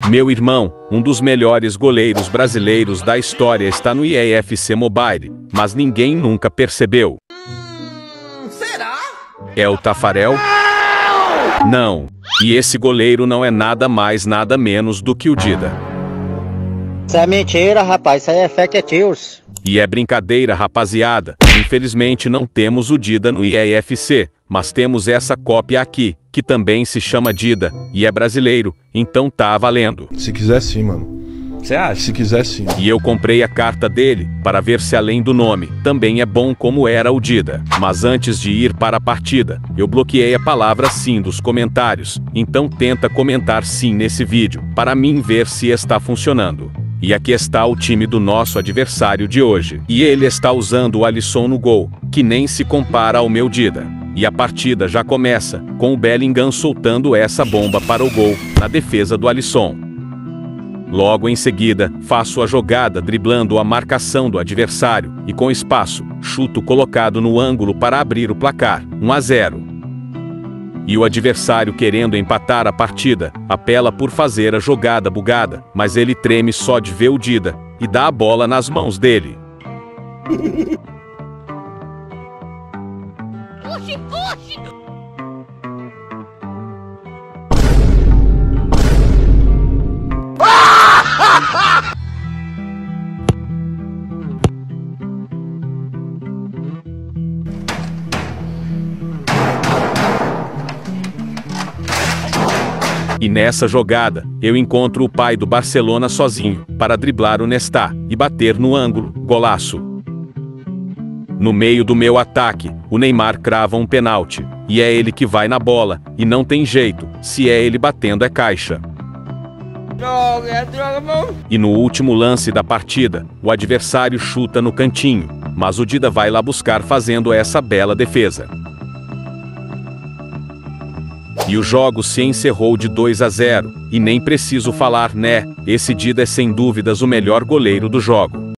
Meu irmão, um dos melhores goleiros brasileiros da história está no EAFC Mobile, mas ninguém nunca percebeu. Será? É o Tafarel? Não. E esse goleiro não é nada mais nada menos do que o Dida. Isso é mentira, rapaz. Isso aí é fake news. E é brincadeira, rapaziada. Infelizmente não temos o Dida no EAFC, mas temos essa cópia aqui, que também se chama Dida, e é brasileiro, então tá valendo. Se quiser sim, mano. Você acha? Se quiser sim. E eu comprei a carta dele, para ver se além do nome, também é bom como era o Dida. Mas antes de ir para a partida, eu bloqueei a palavra sim dos comentários, então tenta comentar sim nesse vídeo, para mim ver se está funcionando. E aqui está o time do nosso adversário de hoje. E ele está usando o Alisson no gol, que nem se compara ao meu Dida. E a partida já começa, com o Bellingham soltando essa bomba para o gol, na defesa do Alisson. Logo em seguida, faço a jogada driblando a marcação do adversário, e com espaço, chuto colocado no ângulo para abrir o placar, 1-0. E o adversário querendo empatar a partida, apela por fazer a jogada bugada, mas ele treme só de ver o Dida, e dá a bola nas mãos dele. Puxe, puxe! E nessa jogada, eu encontro o pai do Barcelona sozinho, para driblar o Nesta, e bater no ângulo, golaço. No meio do meu ataque, o Neymar crava um pênalti, e é ele que vai na bola, e não tem jeito, se é ele batendo é caixa. E no último lance da partida, o adversário chuta no cantinho, mas o Dida vai lá buscar fazendo essa bela defesa. E o jogo se encerrou de 2-0, e nem preciso falar, né? Esse Dida é sem dúvidas o melhor goleiro do jogo.